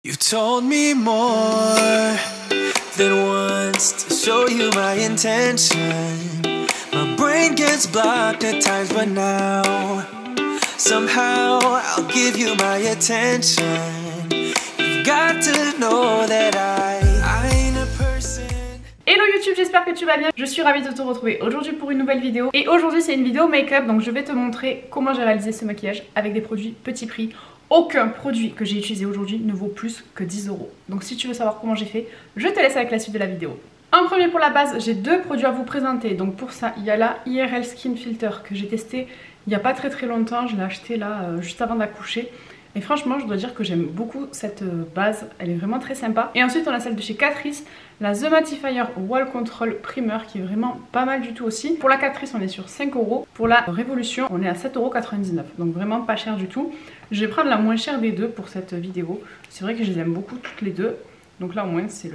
You told me more than once to show you my intention. My brain gets blocked at times, but now somehow I'll give you my attention. You've got to know that I ain't a person. Hello YouTube, j'espère que tu vas bien. Je suis ravie de te retrouver aujourd'hui pour une nouvelle vidéo. Et aujourd'hui c'est une vidéo make-up, donc je vais te montrer comment j'ai réalisé ce maquillage avec des produits petit prix. Aucun produit que j'ai utilisé aujourd'hui ne vaut plus que 10 €. Donc si tu veux savoir comment j'ai fait, je te laisse avec la suite de la vidéo. En premier pour la base, j'ai deux produits à vous présenter. Donc pour ça, il y a la IRL Skin Filter que j'ai testé il n'y a pas très longtemps. Je l'ai acheté là juste avant d'accoucher. Et franchement, je dois dire que j'aime beaucoup cette base, elle est vraiment très sympa. Et ensuite, on a celle de chez Catrice, la The Mattifier Wall Control Primer, qui est vraiment pas mal du tout aussi. Pour la Catrice, on est sur 5 €. Pour la Révolution, on est à 7,99 €, donc vraiment pas cher du tout. Je vais prendre la moins chère des deux pour cette vidéo. C'est vrai que je les aime beaucoup toutes les deux. Donc là, au moins, c'est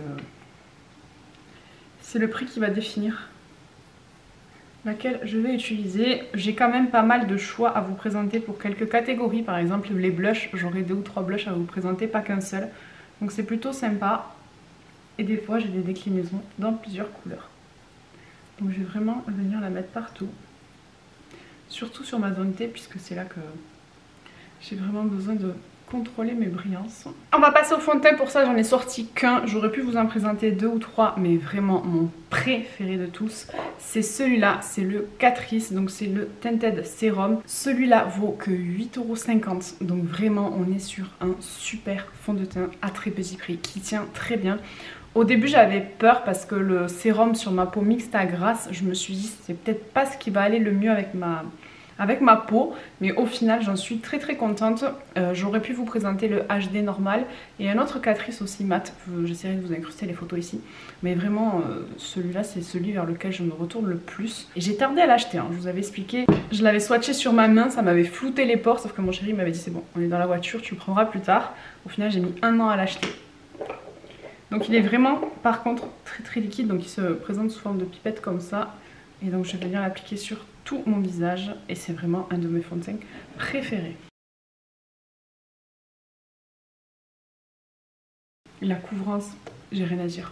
le prix qui va définir laquelle je vais utiliser. J'ai quand même pas mal de choix à vous présenter pour quelques catégories. Par exemple les blushs, j'aurai 2 ou 3 blushs à vous présenter, pas qu'un seul. Donc c'est plutôt sympa. Et des fois j'ai des déclinaisons dans plusieurs couleurs. Donc je vais vraiment venir la mettre partout. Surtout sur ma zone T, puisque c'est là que j'ai vraiment besoin de contrôler mes brillances. On va passer au fond de teint. Pour ça j'en ai sorti qu'un, j'aurais pu vous en présenter 2 ou 3, mais vraiment mon préféré de tous c'est celui-là, c'est le Catrice, donc c'est le Tinted Serum. Celui-là vaut que 8,50 €, donc vraiment on est sur un super fond de teint à très petit prix qui tient très bien. Au début j'avais peur parce que le sérum sur ma peau mixte à grasse, je me suis dit c'est peut-être pas ce qui va aller le mieux avec ma peau, mais au final j'en suis très contente. J'aurais pu vous présenter le HD normal et un autre Catrice aussi mat, j'essaierai de vous incruster les photos ici, mais vraiment celui-là c'est celui vers lequel je me retourne le plus. Et j'ai tardé à l'acheter, hein. Je vous avais expliqué, je l'avais swatché sur ma main, ça m'avait flouté les pores, sauf que mon chéri m'avait dit c'est bon, on est dans la voiture, tu le prendras plus tard. Au final j'ai mis 1 an à l'acheter. Donc il est vraiment par contre très liquide, donc il se présente sous forme de pipette comme ça. Et donc je vais venir l'appliquer sur tout mon visage et c'est vraiment un de mes fonds de teint préférés. La couvrance, j'ai rien à dire.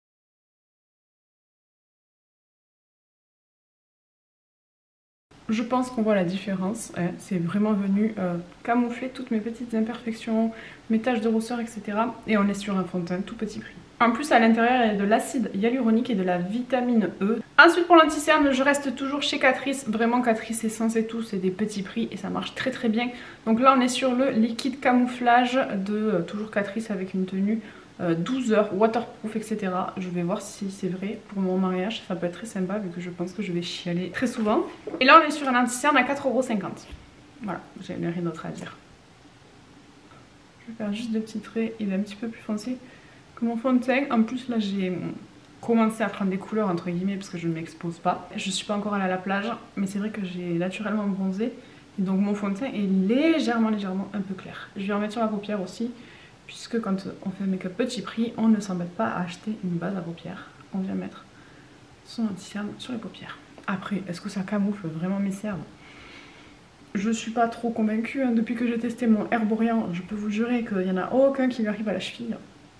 Je pense qu'on voit la différence, hein. C'est vraiment venu camoufler toutes mes petites imperfections, mes taches de rousseur, etc. Et on est sur un fond de teint tout petit prix. En plus à l'intérieur il y a de l'acide hyaluronique et de la vitamine E. Ensuite pour l'anti-cerne, je reste toujours chez Catrice. Vraiment Catrice Essence et tout, c'est des petits prix et ça marche très bien. Donc là on est sur le liquide camouflage de toujours Catrice avec une tenue 12 heures, waterproof, etc. Je vais voir si c'est vrai pour mon mariage, ça peut être très sympa vu que je pense que je vais chialer très souvent. Et là on est sur un anti-cerne à 4,50 €. Voilà, j'ai rien d'autre à dire. Je vais faire juste 2 petits traits, il est un petit peu plus foncé que mon fond de teint. En plus là j'ai commencé à prendre des couleurs entre guillemets parce que je ne m'expose pas. Je suis pas encore allée à la plage, mais c'est vrai que j'ai naturellement bronzé. Et donc mon fond de teint est légèrement un peu clair. Je vais en mettre sur la paupière aussi, puisque quand on fait un make-up petit prix, on ne s'embête pas à acheter une base à paupières. On vient mettre son anti-cerne sur les paupières. Après, est-ce que ça camoufle vraiment mes cernes? Je suis pas trop convaincue, hein. Depuis que j'ai testé mon Herborian, je peux vous jurer qu'il n'y en a aucun qui lui arrive à la cheville.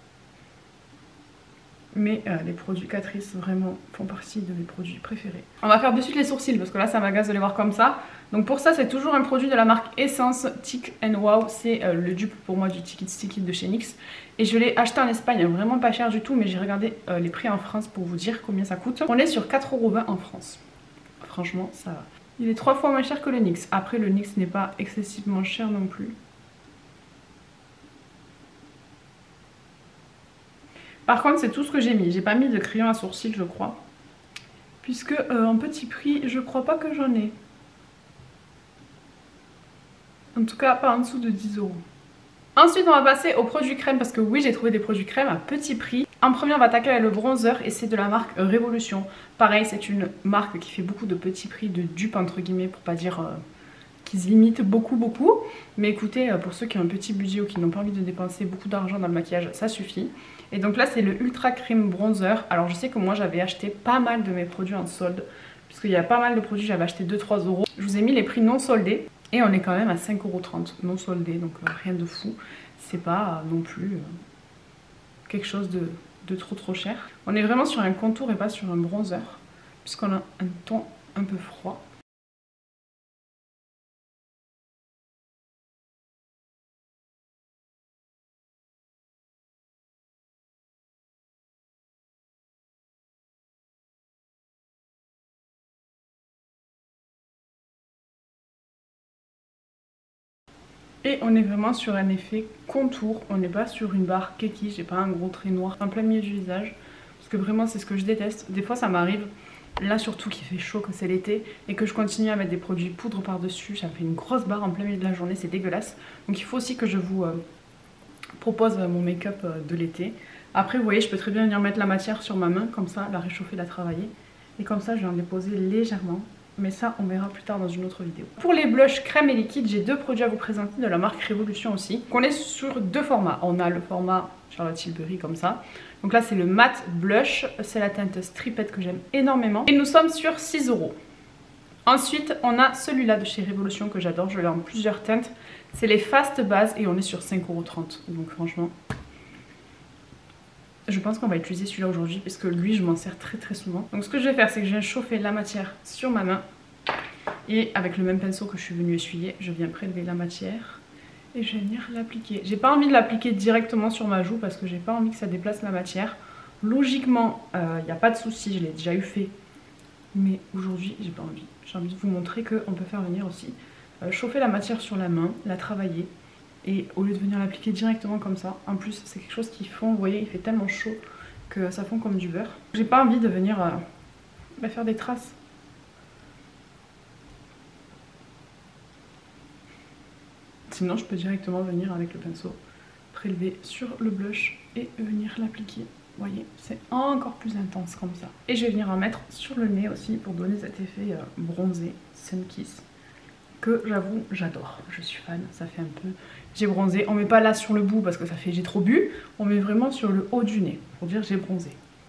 Mais les produits Catrice vraiment font partie de mes produits préférés. On va faire de suite les sourcils parce que là ça m'agace de les voir comme ça. Donc pour ça c'est toujours un produit de la marque Essence Thick & Wow. C'est le dupe pour moi du Ticket Sticky de chez NYX. Et je l'ai acheté en Espagne, vraiment pas cher du tout, mais j'ai regardé les prix en France pour vous dire combien ça coûte. On est sur 4,20 € en France. Franchement ça va. Il est 3 fois moins cher que le NYX. Après le NYX n'est pas excessivement cher non plus. Par contre c'est tout ce que j'ai mis, j'ai pas mis de crayon à sourcils je crois. Puisque en petit prix je crois pas que j'en ai. En tout cas pas en dessous de 10 €. Ensuite on va passer aux produits crème parce que oui j'ai trouvé des produits crème à petit prix. En premier on va attaquer avec le bronzer et c'est de la marque Révolution. Pareil c'est une marque qui fait beaucoup de petits prix, de dupes entre guillemets pour pas dire qui se limitent beaucoup. Mais écoutez, pour ceux qui ont un petit budget ou qui n'ont pas envie de dépenser beaucoup d'argent dans le maquillage, ça suffit. Et donc là c'est le Ultra Cream Bronzer. Alors je sais que moi j'avais acheté pas mal de mes produits en solde, puisqu'il y a pas mal de produits, j'avais acheté 2-3 €. Je vous ai mis les prix non soldés et on est quand même à 5,30 € non soldés, donc rien de fou. C'est pas non plus quelque chose de trop cher. On est vraiment sur un contour et pas sur un bronzer, puisqu'on a un ton un peu froid. Et on est vraiment sur un effet contour, on n'est pas sur une barre keki, j'ai pas un gros trait noir en plein milieu du visage. Parce que vraiment c'est ce que je déteste. Des fois ça m'arrive, là surtout qu'il fait chaud, que c'est l'été, et que je continue à mettre des produits poudre par dessus, ça me fait une grosse barre en plein milieu de la journée, c'est dégueulasse. Donc il faut aussi que je vous propose mon make-up de l'été. Après vous voyez, je peux très bien venir mettre la matière sur ma main, comme ça, la réchauffer, la travailler. Et comme ça je vais en déposer légèrement. Mais ça on verra plus tard dans une autre vidéo. Pour les blushs crème et liquide, j'ai deux produits à vous présenter de la marque Révolution aussi. On est sur deux formats. On a le format Charlotte Tilbury comme ça. Donc là c'est le matte blush, c'est la teinte Stripette que j'aime énormément. Et nous sommes sur 6 €. Ensuite on a celui-là de chez Révolution que j'adore, je l'ai en plusieurs teintes. C'est les Fast Base et on est sur 5,30 €. Donc franchement, je pense qu'on va utiliser celui-là aujourd'hui parce que lui je m'en sers très souvent. Donc ce que je vais faire, c'est que je viens chauffer la matière sur ma main. Et avec le même pinceau que je suis venue essuyer, je viens prélever la matière et je vais venir l'appliquer. J'ai pas envie de l'appliquer directement sur ma joue parce que j'ai pas envie que ça déplace la matière. Logiquement, il n'y a pas de souci, je l'ai déjà eu fait. Mais aujourd'hui, j'ai pas envie. J'ai envie de vous montrer qu'on peut faire venir aussi chauffer la matière sur la main, la travailler. Et au lieu de venir l'appliquer directement comme ça, en plus c'est quelque chose qui fond, vous voyez, il fait tellement chaud que ça fond comme du beurre. J'ai pas envie de venir faire des traces. Sinon je peux directement venir avec le pinceau, prélever sur le blush et venir l'appliquer. Vous voyez, c'est encore plus intense comme ça. Et je vais venir en mettre sur le nez aussi pour donner cet effet bronzé, sun kiss, que j'avoue j'adore. Je suis fan, ça fait un peu... J'ai bronzé, on met pas là sur le bout parce que ça fait j'ai trop bu, on met vraiment sur le haut du nez pour dire j'ai bronzé.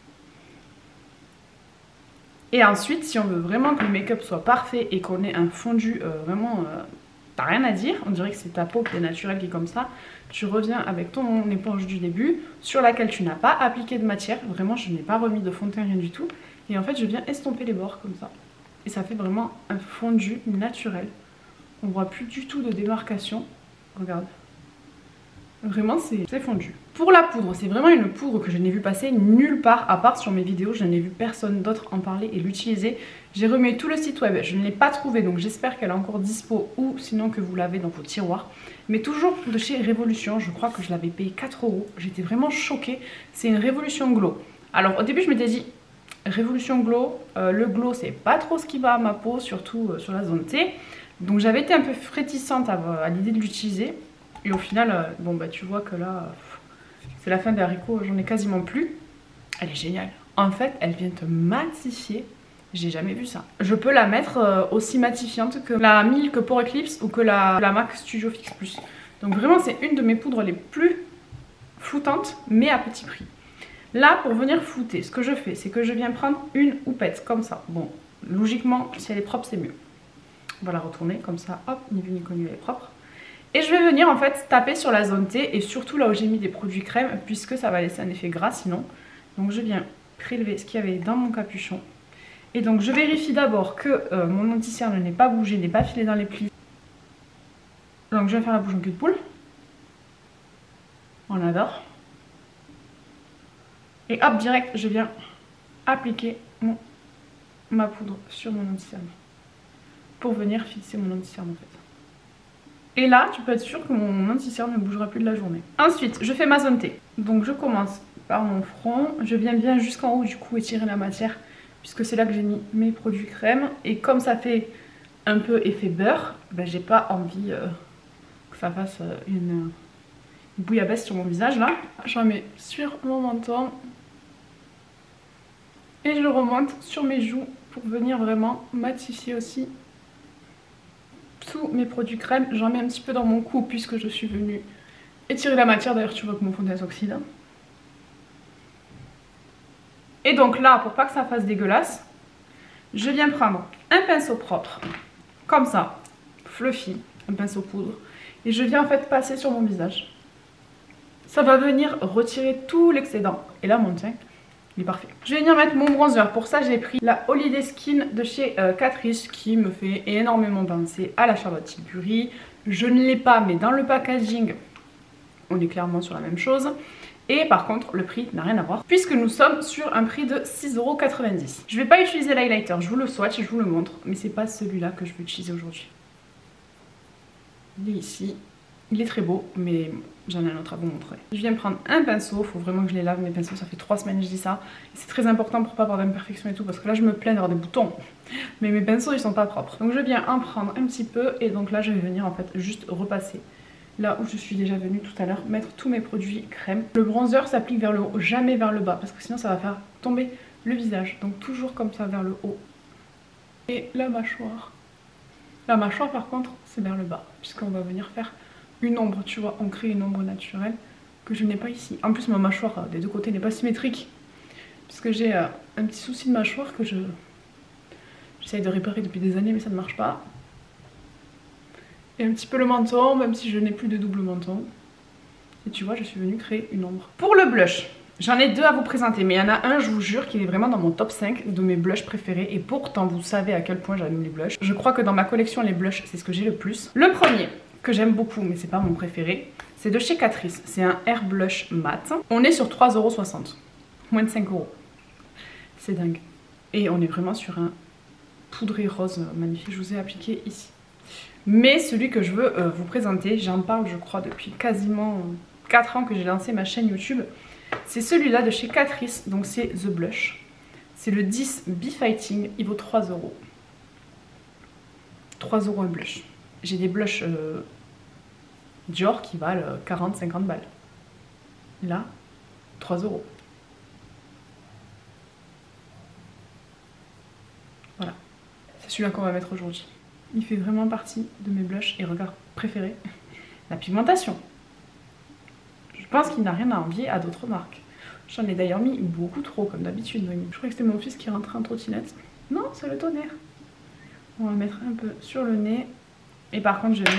Et ensuite, si on veut vraiment que le make-up soit parfait et qu'on ait un fondu vraiment... t'as rien à dire, on dirait que c'est ta peau qui est naturelle qui est comme ça. Tu reviens avec ton éponge du début sur laquelle tu n'as pas appliqué de matière. Vraiment, je n'ai pas remis de fond de teint, rien du tout. Et en fait, je viens estomper les bords comme ça. Et ça fait vraiment un fondu naturel. On voit plus du tout de démarcation. Regarde. Vraiment, c'est fondu. Pour la poudre, c'est vraiment une poudre que je n'ai vu passer nulle part, à part sur mes vidéos. Je n'ai vu personne d'autre en parler et l'utiliser. J'ai remis tout le site web, je ne l'ai pas trouvé, donc j'espère qu'elle est encore dispo ou sinon que vous l'avez dans vos tiroirs. Mais toujours de chez Révolution, je crois que je l'avais payé 4 €. J'étais vraiment choquée. C'est une Révolution Glow. Alors au début, je m'étais dit, Révolution Glow, le glow, c'est pas trop ce qui va à ma peau, surtout sur la zone T. Donc j'avais été un peu réticente à l'idée de l'utiliser. Et au final, bon bah tu vois que là, c'est la fin des haricots, j'en ai quasiment plus. Elle est géniale. En fait, elle vient te matifier. J'ai jamais vu ça. Je peux la mettre aussi matifiante que la Milk Pore Eclipse ou que la MAC Studio Fix Plus. Donc vraiment, c'est une de mes poudres les plus floutantes, mais à petit prix. Là, pour venir flouter, ce que je fais, c'est que je viens prendre une houppette, comme ça. Bon, logiquement, si elle est propre, c'est mieux. On va la retourner, comme ça, hop, ni vu ni connu, elle est propre. Et je vais venir en fait taper sur la zone T et surtout là où j'ai mis des produits crème, puisque ça va laisser un effet gras sinon. Donc je viens prélever ce qu'il y avait dans mon capuchon. Et donc je vérifie d'abord que mon anti-cerne n'est pas bougé, n'est pas filé dans les plis. Donc je vais faire la bouche en cul de poule. On adore. Et hop, direct, je viens appliquer ma poudre sur mon anti-cerne. Pour venir fixer mon anti-cerne en fait. Et là, tu peux être sûr que mon anti-cerne ne bougera plus de la journée. Ensuite, je fais ma zone T. Donc je commence par mon front. Je viens bien jusqu'en haut du coup étirer la matière, puisque c'est là que j'ai mis mes produits crème. Et comme ça fait un peu effet beurre, ben, j'ai pas envie que ça fasse une bouillabaisse sur mon visage là. J'en mets sur mon menton. Et je remonte sur mes joues pour venir vraiment matifier aussi tous mes produits crème. J'en mets un petit peu dans mon cou puisque je suis venue étirer la matière. D'ailleurs tu vois que mon fond de teint s'oxyde. Et donc là, pour pas que ça fasse dégueulasse, je viens prendre un pinceau propre, comme ça, fluffy, un pinceau poudre. Et je viens en fait passer sur mon visage. Ça va venir retirer tout l'excédent. Et là, mon teint, il est parfait. Je vais venir mettre mon bronzer. Pour ça, j'ai pris la Holiday Skin de chez Catrice qui me fait énormément penser à la Charlotte Tilbury. Je ne l'ai pas, mais dans le packaging, on est clairement sur la même chose. Et par contre, le prix n'a rien à voir puisque nous sommes sur un prix de 6,90 €. Je ne vais pas utiliser l'highlighter, je vous le swatch, je vous le montre. Mais c'est pas celui-là que je vais utiliser aujourd'hui. Il est ici. Il est très beau, mais j'en ai un autre à vous montrer. Je viens prendre un pinceau, il faut vraiment que je les lave mes pinceaux, ça fait 3 semaines que je dis ça. C'est très important pour pas avoir d'imperfections et tout, parce que là je me plains d'avoir des boutons, mais mes pinceaux ils sont pas propres. Donc je viens en prendre un petit peu, et donc là je vais venir en fait juste repasser là où je suis déjà venue tout à l'heure, mettre tous mes produits crème. Le bronzer s'applique vers le haut, jamais vers le bas, parce que sinon ça va faire tomber le visage. Donc toujours comme ça vers le haut. Et la mâchoire. La mâchoire par contre c'est vers le bas, puisqu'on va venir faire une ombre, tu vois, on crée une ombre naturelle que je n'ai pas ici. En plus ma mâchoire des deux côtés n'est pas symétrique, puisque j'ai un petit souci de mâchoire que j'essaye de réparer depuis des années mais ça ne marche pas. Et un petit peu le menton, même si je n'ai plus de double menton. Et tu vois, je suis venue créer une ombre. Pour le blush, j'en ai deux à vous présenter, mais il y en a un, je vous jure, qui est vraiment dans mon top 5 de mes blushs préférés. Et pourtant, vous savez à quel point j'aime les blushs. Je crois que dans ma collection, les blushs, c'est ce que j'ai le plus. Le premier, que j'aime beaucoup, mais c'est pas mon préféré, c'est de chez Catrice. C'est un Air Blush Matte. On est sur 3,60 €. Moins de 5 €. C'est dingue. Et on est vraiment sur un poudré rose magnifique. Je vous ai appliqué ici. Mais celui que je veux vous présenter, j'en parle je crois depuis quasiment 4 ans que j'ai lancé ma chaîne YouTube. C'est celui-là de chez Catrice, donc c'est The Blush. C'est le 10 Be Fighting, il vaut 3 €. 3 € un blush. J'ai des blushs Dior qui valent 40-50 balles. Là, 3 €. Voilà, c'est celui-là qu'on va mettre aujourd'hui. Il fait vraiment partie de mes blushs et regards préférés. La pigmentation. Je pense qu'il n'a rien à envier à d'autres marques. J'en ai d'ailleurs mis beaucoup trop, comme d'habitude. Je crois que c'était mon fils qui rentrait en trottinette. Non, c'est le tonnerre. On va mettre un peu sur le nez. Et par contre, je vais venir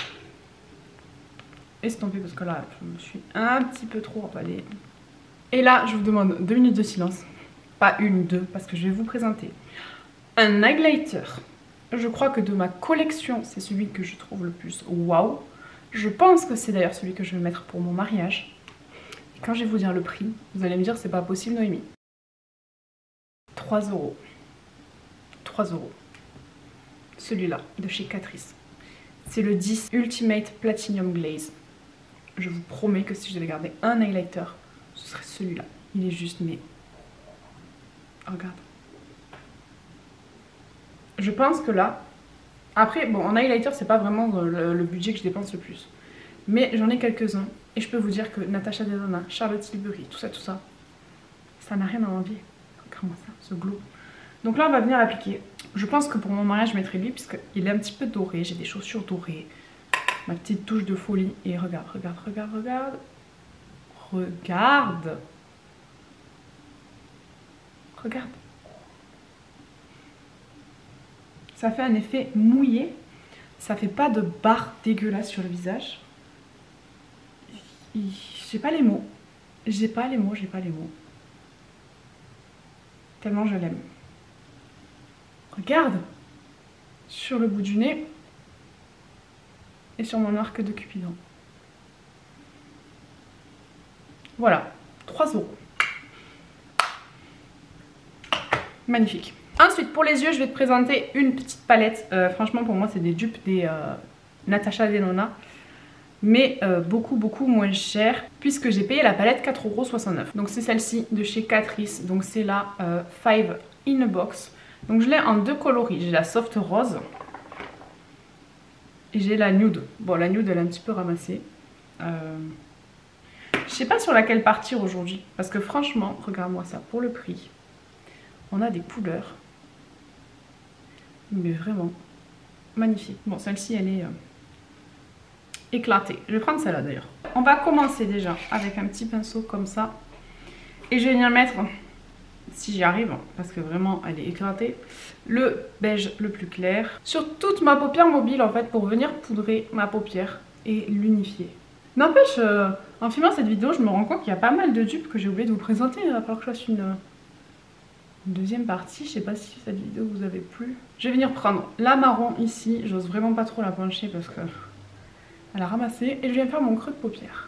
estomper parce que là, je me suis un petit peu trop emballée. Et là, je vous demande 2 minutes de silence. Pas une ou deux, parce que je vais vous présenter un highlighter. Je crois que de ma collection, c'est celui que je trouve le plus waouh. Je pense que c'est d'ailleurs celui que je vais mettre pour mon mariage. Et quand je vais vous dire le prix, vous allez me dire c'est pas possible Noémie. 3 €. 3 €. Celui-là, de chez Catrice. C'est le 10 Ultimate Platinum Glaze. Je vous promets que si je devais garder un highlighter, ce serait celui-là. Il est juste, mais... regarde. Je pense que là... Après, bon, en highlighter, c'est pas vraiment le budget que je dépense le plus. Mais j'en ai quelques-uns. Et je peux vous dire que Natasha Denona, Charlotte Tilbury, tout ça, ça n'a rien à envier. Regarde-moi ça, ce glow. Donc là, on va venir appliquer. Je pense que pour mon mariage, je mettrai lui, puisqu'il est un petit peu doré. J'ai des chaussures dorées. Ma petite touche de folie. Et regarde, regarde, regarde, regarde. Regarde. Regarde. Ça fait un effet mouillé. Ça fait pas de barre dégueulasse sur le visage. J'ai pas les mots. J'ai pas les mots. Tellement je l'aime. Regarde. Sur le bout du nez. Et sur mon arc de Cupidon. Voilà. 3 €. Magnifique. Ensuite, pour les yeux, je vais te présenter une petite palette. Franchement, pour moi, c'est des dupes des Natasha Denona. Mais beaucoup moins cher. Puisque j'ai payé la palette 4,69 €. Donc c'est celle-ci de chez Catrice. Donc c'est la 5 in a box. Donc je l'ai en deux coloris. J'ai la soft rose. Et j'ai la nude. Bon, la nude, elle est un petit peu ramassée. Je sais pas sur laquelle partir aujourd'hui. Parce que franchement, regarde-moi ça. Pour le prix, on a des couleurs. Mais vraiment magnifique. Bon, celle-ci, elle est éclatée. Je vais prendre celle-là d'ailleurs. On va commencer déjà avec un petit pinceau comme ça. Et je vais venir mettre, si j'y arrive, parce que vraiment elle est éclatée, le beige le plus clair sur toute ma paupière mobile en fait, pour venir poudrer ma paupière et l'unifier. N'empêche, En filmant cette vidéo, je me rends compte qu'il y a pas mal de dupes que j'ai oublié de vous présenter. Il va falloir que je fasse une deuxième partie. Je sais pas si cette vidéo vous avait plu. Je vais venir prendre la marron ici. J'ose vraiment pas trop la pencher parce que elle a ramassé. Et je viens faire mon creux de paupière.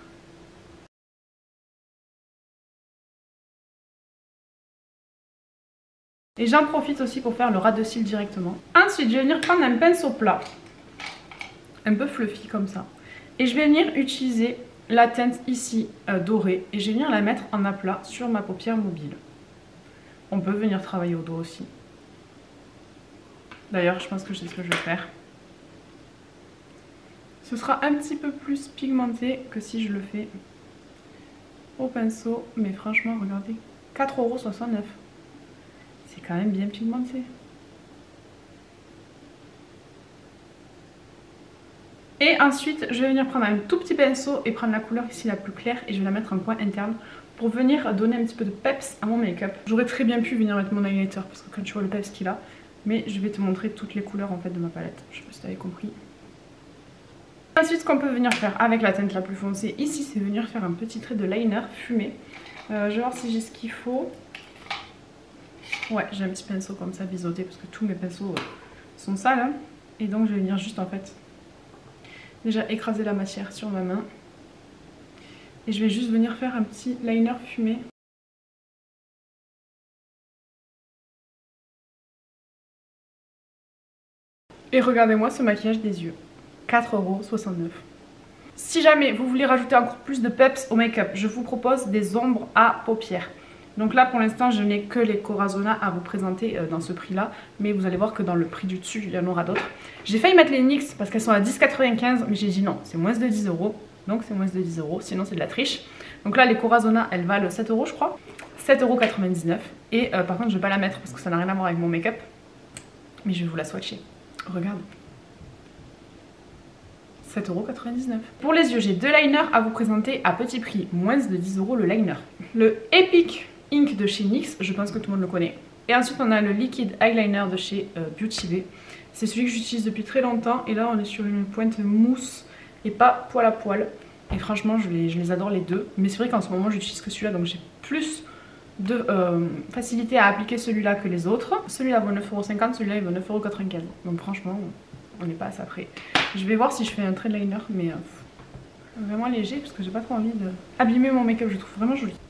Et j'en profite aussi pour faire le ras de cils directement. Ensuite, je vais venir prendre un pinceau plat. Un peu fluffy comme ça. Et je vais venir utiliser la teinte ici dorée. Et je vais venir la mettre en aplat sur ma paupière mobile. On peut venir travailler au dos aussi. D'ailleurs, je pense que c'est ce que je vais faire. Ce sera un petit peu plus pigmenté que si je le fais au pinceau. Mais franchement, regardez, 4,69 €. C'est quand même bien pigmenté. Et ensuite, je vais venir prendre un tout petit pinceau et prendre la couleur ici la plus claire. Et je vais la mettre en coin interne pour venir donner un petit peu de peps à mon make-up. J'aurais très bien pu venir mettre mon highlighter parce que quand tu vois le peps qu'il a. Mais je vais te montrer toutes les couleurs en fait de ma palette. Je sais pas si tu avais compris. Ensuite, ce qu'on peut venir faire avec la teinte la plus foncée ici, c'est venir faire un petit trait de liner fumé. Je vais voir si j'ai ce qu'il faut. Ouais, j'ai un petit pinceau comme ça biseauté parce que tous mes pinceaux sont sales. Hein. Et donc je vais venir juste en fait déjà écraser la matière sur ma main. Et je vais juste venir faire un petit liner fumé. Et regardez-moi ce maquillage des yeux. 4,69 €. Si jamais vous voulez rajouter encore plus de peps au make-up, je vous propose des ombres à paupières. Donc là pour l'instant je n'ai que les Corazona à vous présenter dans ce prix là. Mais vous allez voir que dans le prix du dessus il y en aura d'autres. J'ai failli mettre les NYX parce qu'elles sont à 10,95 €. Mais j'ai dit non, c'est moins de 10 €. Donc c'est moins de 10 €, sinon c'est de la triche. Donc là les Corazona elles valent 7 € je crois. 7,99 €. Et par contre je vais pas la mettre parce que ça n'a rien à voir avec mon make-up. Mais je vais vous la swatcher. Regarde. 7,99 €. Pour les yeux, j'ai deux liners à vous présenter à petit prix, moins de 10 € le liner. Le Epic Ink de chez NYX, je pense que tout le monde le connaît. Et ensuite, on a le Liquid Eyeliner de chez Beauty Bay. C'est celui que j'utilise depuis très longtemps. Et là, on est sur une pointe mousse et pas poil à poil. Et franchement, je les adore les deux. Mais c'est vrai qu'en ce moment, j'utilise que celui-là, donc j'ai plus de facilité à appliquer celui-là que les autres. Celui-là vaut 9,50 €, celui-là il vaut 9,95 €. Donc franchement, on n'est pas à ça près. Je vais voir si je fais un trait de liner, mais vraiment léger parce que j'ai pas trop envie d'abîmer mon make-up. Je le trouve vraiment joli.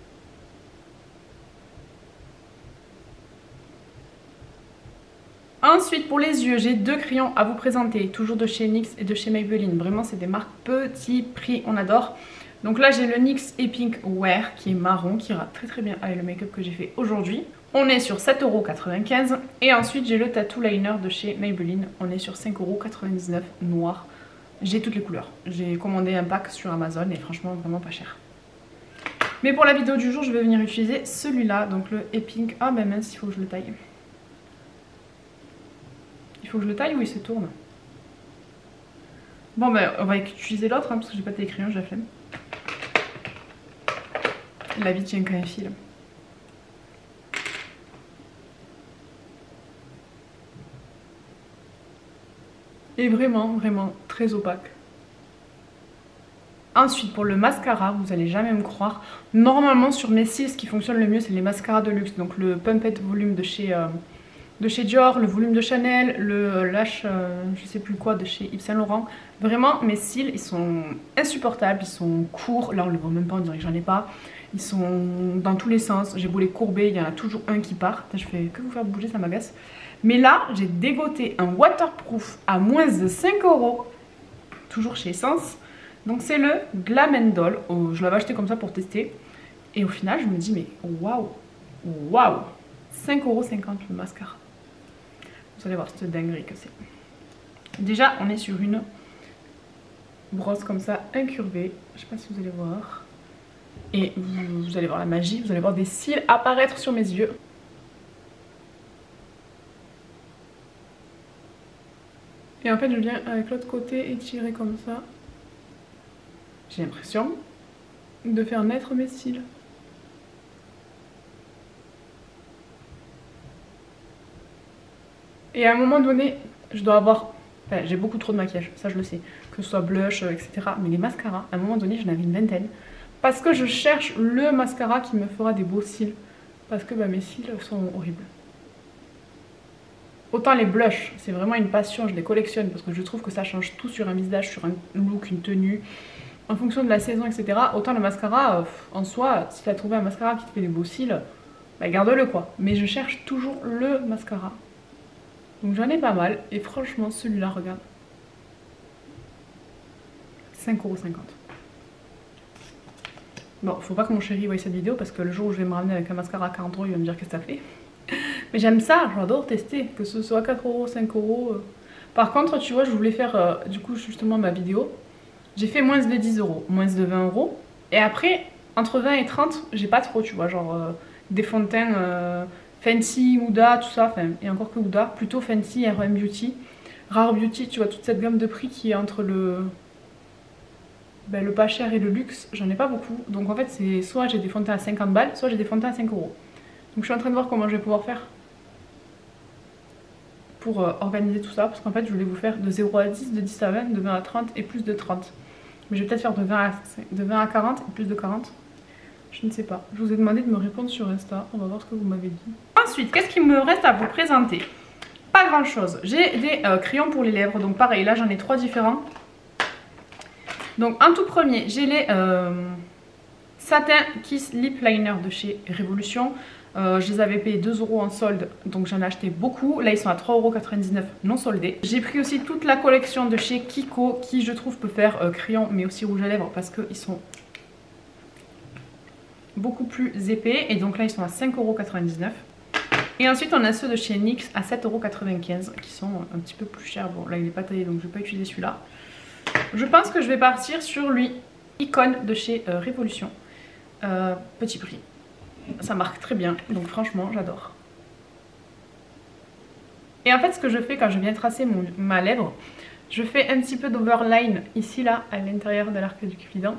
Ensuite pour les yeux, j'ai deux crayons à vous présenter, toujours de chez NYX et de chez Maybelline. Vraiment c'est des marques petit prix, on adore. Donc là j'ai le NYX Epic Wear qui est marron, qui ira très très bien avec le make-up que j'ai fait aujourd'hui. On est sur 7,95 €. Et ensuite j'ai le Tattoo Liner de chez Maybelline, on est sur 5,99 € noir. J'ai toutes les couleurs. J'ai commandé un pack sur Amazon et franchement vraiment pas cher. Mais pour la vidéo du jour je vais venir utiliser celui-là, donc le Epic. Ah ben mince, il faut que je le taille. Il faut que je le taille ou il se tourne? Bon ben on va utiliser l'autre hein, parce que j'ai pas de crayon, j'ai la flemme. La vie tient qu'à un fil. Et vraiment, vraiment très opaque. Ensuite pour le mascara, vous allez jamais me croire. Normalement sur mes cils, ce qui fonctionne le mieux c'est les mascaras de luxe. Donc le Pump It Volume de chez Dior, le volume de Chanel, le Lash je sais plus quoi de chez Yves Saint Laurent. Vraiment mes cils ils sont insupportables, ils sont courts. Là on les voit même pas, on dirait que j'en ai pas. Ils sont dans tous les sens, j'ai beau les courber, il y en a toujours un qui part. Je fais que vous faire bouger, ça m'agace. Mais là, j'ai dégoté un waterproof à moins de 5 €, toujours chez Essence. Donc c'est le Glam & Doll. Je l'avais acheté comme ça pour tester. Et au final, je me dis, mais waouh, waouh, 5,50 € le mascara. Vous allez voir cette dinguerie que c'est. Déjà, on est sur une brosse comme ça, incurvée. Je sais pas si vous allez voir. Et vous allez voir la magie, vous allez voir des cils apparaître sur mes yeux. Et en fait je viens avec l'autre côté étirer comme ça. J'ai l'impression de faire naître mes cils. Et à un moment donné, je dois avoir... Enfin, j'ai beaucoup trop de maquillage, ça je le sais. Que ce soit blush, etc. Mais les mascaras, à un moment donné j'en avais une vingtaine. Parce que je cherche le mascara qui me fera des beaux cils. Parce que bah, mes cils sont horribles. Autant les blushs, c'est vraiment une passion, je les collectionne parce que je trouve que ça change tout sur un visage, sur un look, une tenue, en fonction de la saison, etc. Autant le mascara, en soi, si tu as trouvé un mascara qui te fait des beaux cils, bah garde-le quoi. Mais je cherche toujours le mascara. Donc j'en ai pas mal et franchement celui-là, regarde. 5,50 €. Bon, faut pas que mon chéri voie cette vidéo parce que le jour où je vais me ramener avec un mascara à 40 €, il va me dire qu'est-ce que ça fait. Mais j'aime ça, j'adore tester, que ce soit 4 €, 5 €. Par contre, tu vois, je voulais faire du coup justement ma vidéo. J'ai fait moins de 10 €, moins de 20 €. Et après, entre 20 et 30, j'ai pas trop, tu vois, genre des fonds de teint Fenty, Huda, tout ça. Enfin, et encore que Huda, plutôt Fenty, RM Beauty, Rare Beauty, tu vois, toute cette gamme de prix qui est entre le pas cher et le luxe, j'en ai pas beaucoup. Donc en fait, c'est soit j'ai des fonds de teint à 50 balles, soit j'ai des fonds de teint à 5 €. Donc je suis en train de voir comment je vais pouvoir faire pour organiser tout ça. Parce qu'en fait, je voulais vous faire de 0 à 10, de 10 à 20, de 20 à 30 et plus de 30. Mais je vais peut-être faire de 20 à 40 et plus de 40. Je ne sais pas. Je vous ai demandé de me répondre sur Insta. On va voir ce que vous m'avez dit. Ensuite, qu'est-ce qu'il me reste à vous présenter? Pas grand chose. J'ai des crayons pour les lèvres. Donc pareil, là j'en ai 3 différents. Donc en tout premier, j'ai les Satin Kiss Lip Liner de chez Révolution. Je les avais payés 2 € en solde, donc j'en ai acheté beaucoup. Là ils sont à 3,99 € non soldés. J'ai pris aussi toute la collection de chez Kiko qui je trouve peut faire crayon mais aussi rouge à lèvres parce qu'ils sont beaucoup plus épais. Et donc là ils sont à 5,99 €. Et ensuite on a ceux de chez NYX à 7,95 € qui sont un petit peu plus chers. Bon là il n'est pas taillé donc je ne vais pas utiliser celui-là. Je pense que je vais partir sur lui, Icône de chez Révolution. Petit prix. Ça marque très bien, donc franchement j'adore. Et en fait ce que je fais quand je viens tracer ma lèvre, je fais un petit peu d'overline ici là à l'intérieur de l'arc du cupidon.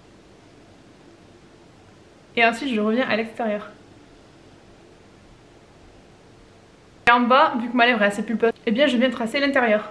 Et ensuite je reviens à l'extérieur. Et en bas, vu que ma lèvre est assez pulpeuse, eh bien je viens tracer l'intérieur.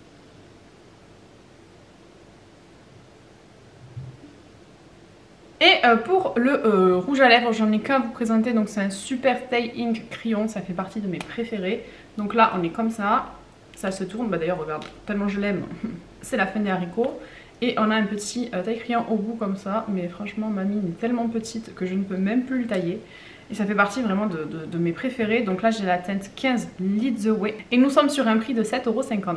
Et pour le rouge à lèvres, j'en ai qu'un à vous présenter, donc c'est un Super Stay Ink crayon, ça fait partie de mes préférés. Donc là on est comme ça se tourne, bah d'ailleurs regarde, tellement je l'aime, c'est la fin des haricots. Et on a un petit taille crayon au bout comme ça, mais franchement ma mine est tellement petite que je ne peux même plus le tailler. Et ça fait partie vraiment de mes préférés, donc là j'ai la teinte 15 Lead the Way. Et nous sommes sur un prix de 7,50 €.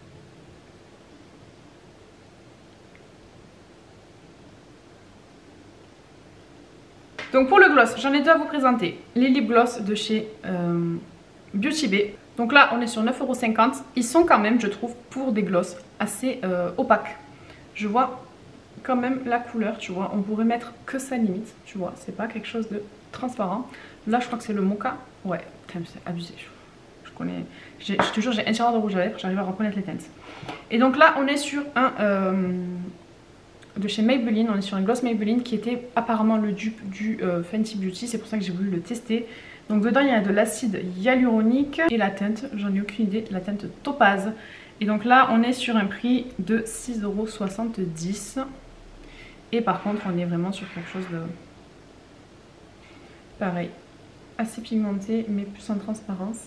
Donc pour le gloss, j'en ai deux à vous présenter. Les lip gloss de chez Beauty Bay. Donc là on est sur 9,50 €. Ils sont quand même, je trouve, pour des gloss assez opaques. Je vois quand même la couleur, tu vois. On pourrait mettre que ça limite, tu vois. C'est pas quelque chose de transparent. Là je crois que c'est le mocha. Ouais, c'est abusé. Je connais. Je te jure, j'ai un tiroir de rouge à lèvres, j'arrive à reconnaître les teintes. Et donc là on est sur un... de chez Maybelline, on est sur un gloss Maybelline qui était apparemment le dupe du Fenty Beauty, c'est pour ça que j'ai voulu le tester. Donc dedans il y a de l'acide hyaluronique et la teinte, j'en ai aucune idée, la teinte topaz. Et donc là on est sur un prix de 6,70 €. Et par contre on est vraiment sur quelque chose de pareil, assez pigmenté mais plus en transparence.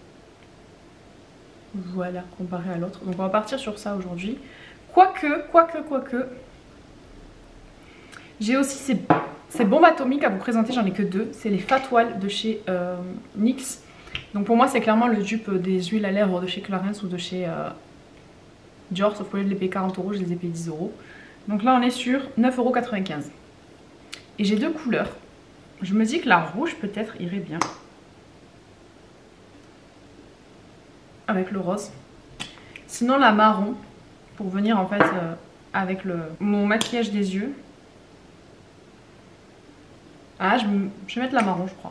Voilà, comparé à l'autre. Donc on va partir sur ça aujourd'hui. Quoique... J'ai aussi ces bombes atomiques à vous présenter, j'en ai que deux. C'est les Fatwell de chez NYX. Donc pour moi c'est clairement le dupe des huiles à lèvres de chez Clarins ou de chez Dior. Sauf qu'au lieu de les payer 40 €, je les ai payés 10 €. Donc là on est sur 9,95 €. Et j'ai deux couleurs. Je me dis que la rouge peut-être irait bien avec le rose. Sinon la marron pour venir en fait avec mon maquillage des yeux. Ah, je vais mettre la marron, je crois.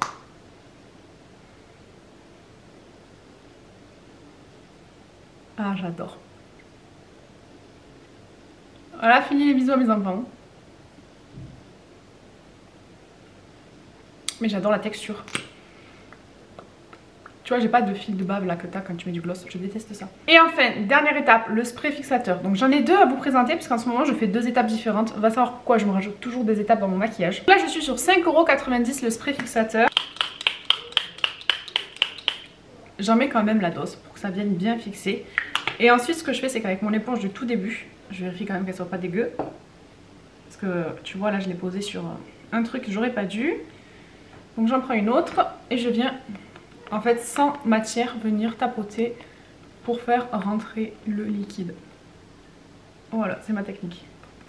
Ah, j'adore. Voilà, fini les bisous à mes enfants. Mais j'adore la texture. Tu vois, j'ai pas de fil de bave là que t'as quand tu mets du gloss, je déteste ça. Et enfin, dernière étape, le spray fixateur. Donc j'en ai deux à vous présenter parce qu'en ce moment je fais deux étapes différentes. Va savoir pourquoi je me rajoute toujours des étapes dans mon maquillage. Là je suis sur 5,90 € le spray fixateur. J'en mets quand même la dose pour que ça vienne bien fixer. Et ensuite ce que je fais c'est qu'avec mon éponge du tout début, je vérifie quand même qu'elle soit pas dégueu. Parce que tu vois là je l'ai posée sur un truc que j'aurais pas dû. Donc j'en prends une autre et je viens en fait sans matière venir tapoter pour faire rentrer le liquide. Voilà, c'est ma technique.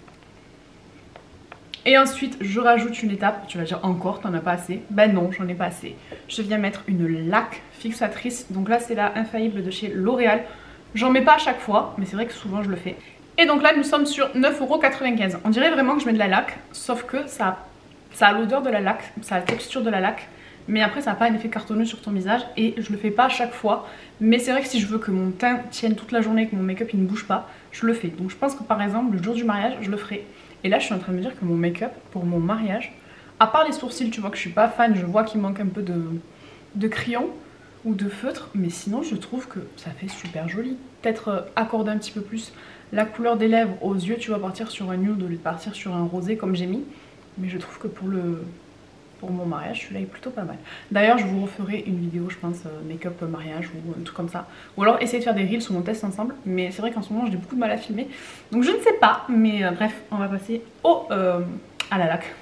Et ensuite je rajoute une étape. Tu vas dire encore t'en as pas assez. Ben non, j'en ai pas assez. Je viens mettre une laque fixatrice. Donc là c'est la Infaillible de chez L'Oréal. J'en mets pas à chaque fois mais c'est vrai que souvent je le fais. Et donc là nous sommes sur 9,95 €. On dirait vraiment que je mets de la laque, sauf que ça a l'odeur de la laque, ça a la texture de la laque. Mais après ça n'a pas un effet cartonneux sur ton visage et je le fais pas à chaque fois. Mais c'est vrai que si je veux que mon teint tienne toute la journée, que mon make-up il ne bouge pas, je le fais. Donc je pense que par exemple le jour du mariage je le ferai. Et là je suis en train de me dire que mon make-up pour mon mariage, à part les sourcils, tu vois que je suis pas fan, je vois qu'il manque un peu de crayon ou de feutre. Mais sinon je trouve que ça fait super joli. Peut-être accorder un petit peu plus la couleur des lèvres aux yeux, tu vas partir sur un nude au lieu de partir sur un rosé comme j'ai mis. Mais je trouve que pour mon mariage, celui-là est plutôt pas mal. D'ailleurs, je vous referai une vidéo, je pense, make-up mariage ou un truc comme ça. Ou alors essayer de faire des reels où on teste ensemble. Mais c'est vrai qu'en ce moment, j'ai beaucoup de mal à filmer. Donc je ne sais pas. Mais bref, on va passer à la laque.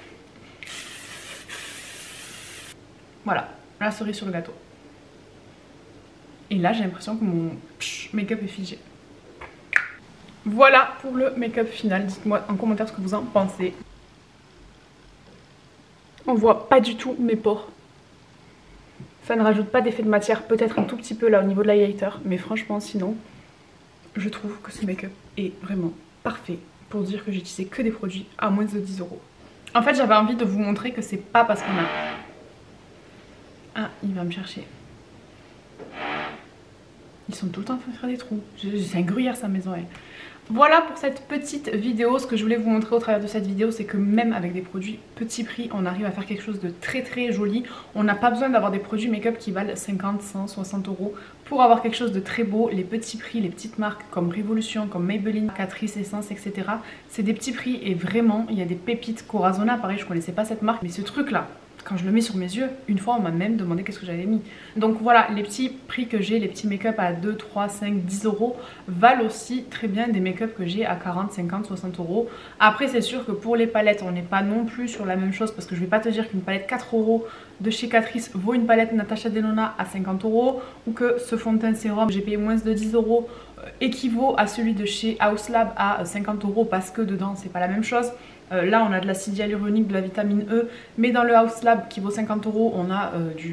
Voilà, la cerise sur le gâteau. Et là, j'ai l'impression que mon make-up est figé. Voilà pour le make-up final. Dites-moi en commentaire ce que vous en pensez. On voit pas du tout mes pores. Ça ne rajoute pas d'effet de matière, peut-être un tout petit peu là au niveau de l'highlighter. Mais franchement sinon, je trouve que ce make-up est vraiment parfait pour dire que j'ai utilisé que des produits à moins de 10 €. En fait j'avais envie de vous montrer que c'est pas parce qu'on a... Ah, il va me chercher. Ils sont tout le temps en train de faire des trous. C'est un gruyère sa maison elle. Voilà pour cette petite vidéo. Ce que je voulais vous montrer au travers de cette vidéo, c'est que même avec des produits petit prix, on arrive à faire quelque chose de très très joli. On n'a pas besoin d'avoir des produits make-up qui valent 50, 100, 60 € pour avoir quelque chose de très beau. Les petits prix, les petites marques comme Révolution, comme Maybelline, Catrice, Essence, etc. C'est des petits prix et vraiment il y a des pépites. Corazona, pareil, je connaissais pas cette marque, mais ce truc là, quand je le mets sur mes yeux, une fois on m'a même demandé qu'est-ce que j'avais mis. Donc voilà, les petits prix que j'ai, les petits make-up à 2, 3, 5, 10 € valent aussi très bien des make-up que j'ai à 40, 50, 60 €. Après c'est sûr que pour les palettes, on n'est pas non plus sur la même chose parce que je vais pas te dire qu'une palette 4 € de chez Catrice vaut une palette Natasha Denona à 50 € ou que ce fond de teint sérum j'ai payé moins de 10 € équivaut à celui de chez House Lab à 50 € parce que dedans c'est pas la même chose. Là on a de l'acide hyaluronique, de la vitamine E, mais dans le House Lab qui vaut 50 € on a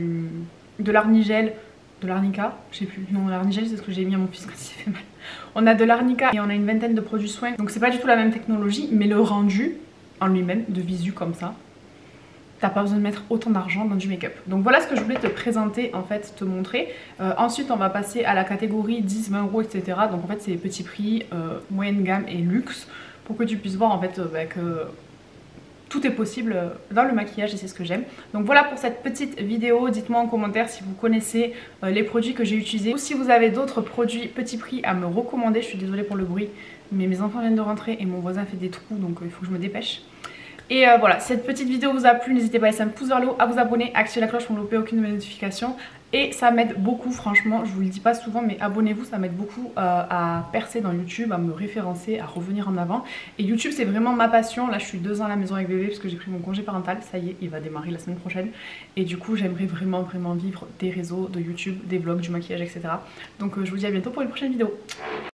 de l'arnigel, de l'arnica, je sais plus, non l'arnigel c'est ce que j'ai mis à mon fils quand il s'est fait mal. On a de l'arnica et on a une vingtaine de produits soins, donc c'est pas du tout la même technologie, mais le rendu en lui-même, de visu comme ça, t'as pas besoin de mettre autant d'argent dans du make-up. Donc voilà ce que je voulais te présenter, en fait, te montrer. Ensuite on va passer à la catégorie 10, 20 €, etc. Donc en fait c'est les petits prix, moyenne gamme et luxe, pour que tu puisses voir en fait que tout est possible dans le maquillage et c'est ce que j'aime. Donc voilà pour cette petite vidéo. Dites-moi en commentaire si vous connaissez les produits que j'ai utilisés ou si vous avez d'autres produits petit prix à me recommander. Je suis désolée pour le bruit mais mes enfants viennent de rentrer et mon voisin fait des trous donc il faut que je me dépêche. Et voilà, si cette petite vidéo vous a plu, n'hésitez pas à laisser un pouce vers le haut, à vous abonner, à activer la cloche pour ne louper aucune de mes notifications. Et ça m'aide beaucoup, franchement, je vous le dis pas souvent, mais abonnez-vous, ça m'aide beaucoup à percer dans YouTube, à me référencer, à revenir en avant. Et YouTube c'est vraiment ma passion. Là je suis 2 ans à la maison avec bébé parce que j'ai pris mon congé parental, ça y est, il va démarrer la semaine prochaine. Et du coup j'aimerais vraiment vivre des réseaux, de YouTube, des vlogs, du maquillage, etc. Donc je vous dis à bientôt pour une prochaine vidéo.